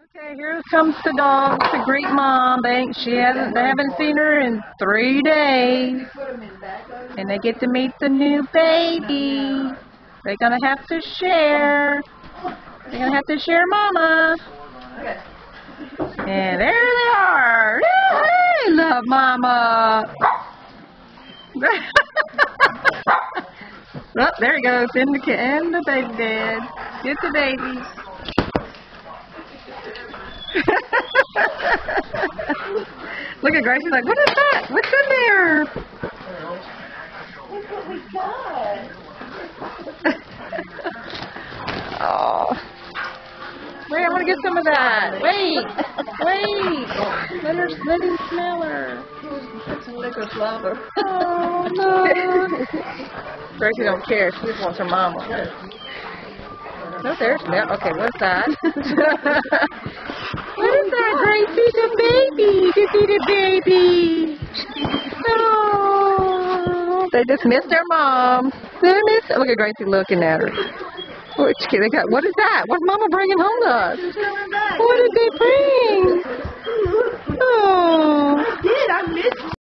Okay, here comes the dogs to greet Mom. They haven't seen her in 3 days. And they get to meet the new baby. They're gonna have to share. They're gonna have to share Mama. And there they are. Hey, love Mama. Oh, there he goes, in the baby bed. Get the baby. Look at Grace, she's like, what is that? What's in there? Look what we got. Oh. Wait, I want to get some of that. Wait. Let him smell her. Put some liquor slobber. Oh, no. Gracie don't care. She just wants her mama. Oh, there's that. Okay, what's that? What is that, Gracie? The baby. You see the baby. Oh, they just missed their mom. Look at Gracie looking at her. What is that? What's Mama bringing home to us? What did they bring? Oh. I did. I missed